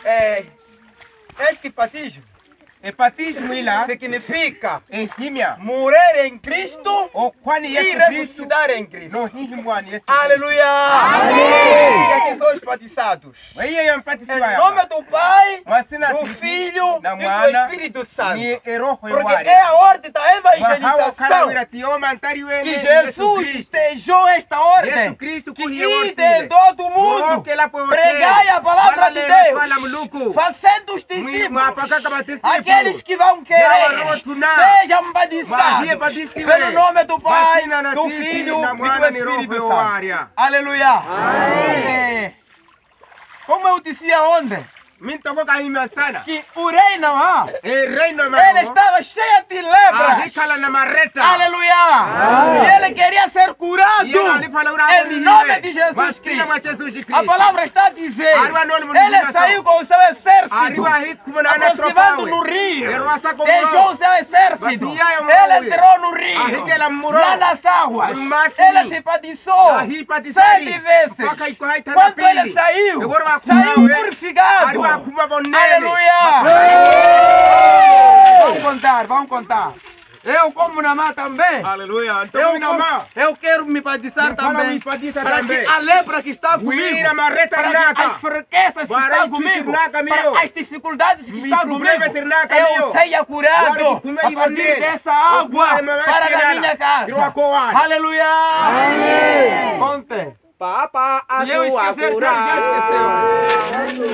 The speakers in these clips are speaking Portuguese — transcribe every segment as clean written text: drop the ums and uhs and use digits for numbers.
Este batismo Batismo ila significa ehimya morrer em Cristo okwani e Yesu Kristo ressuscitar em Cristo. no hihimwani Yesu. Aleluia! Amém! E aqui são os batizados. Wewe yampatisiwa Em hapa. nome do Pai, Masina do Filho na e do mwana Espírito Santo. ni eroho Porque yawari. é a ordem da Wahawa kala evangelização wiratioma ntari wene que Yesu Jesus Kristo. estejou esta ordem. Yesu Kristo Que kuhiye ide ordile. em todo o mundo, Woke lapo wote. pregai a palavra de Wala wala muluku. Deus, fazendo os Mwi discípulos, mwapaka kama tisifu. aqueles que vão querer, sejam batizados pelo nome do Pai, do Filho e do Espírito Santo. Aleluia! Amém. Como eu dizia ontem, Mintokoka himya sana. que o rei Naamã, Reino ele estava cheio de lepras. hikala na mareta. Aleluia! E ele queria ser curado em nome de Jesus Cristo. A palavra está a dizer, ele saiu com o seu exército, aproximando no rio, deixou o seu exército, ele entrou no rio, lá nas águas, ele se batizou 7 vezes. Quando ele saiu purificado. Aleluia! Vamos contar. Eu como Naamã também. Aleluia. Eu quero me batizar também. Para que a lepra que está comigo, para que as fraquezas que estão comigo, para as dificuldades que estão comigo, eu seja curado a partir dessa água para a minha casa. Aleluia! Amém! Conte. Papa, e eu esquecer que ele já esqueceu.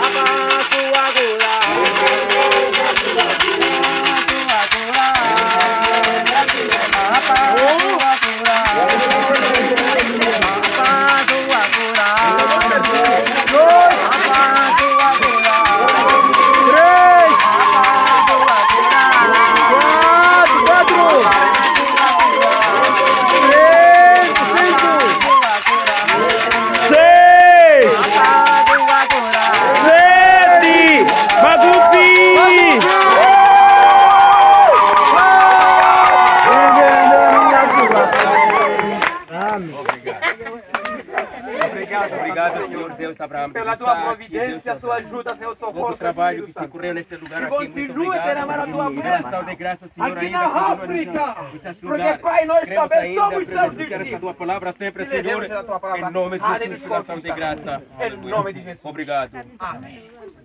Obrigado, Senhor Deus Abraão. Pela tua providência, tua ajuda, teu socorro. O trabalho que se correu neste lugar aqui. Continue a derramar a tua bênção de graça, Senhor, aqui ainda na África. Porque, Pai, nós também somos teus discípulos. A tua palavra sempre, Senhor, em nome de Jesus, de graça. Em nome de Jesus. Obrigado. Amém.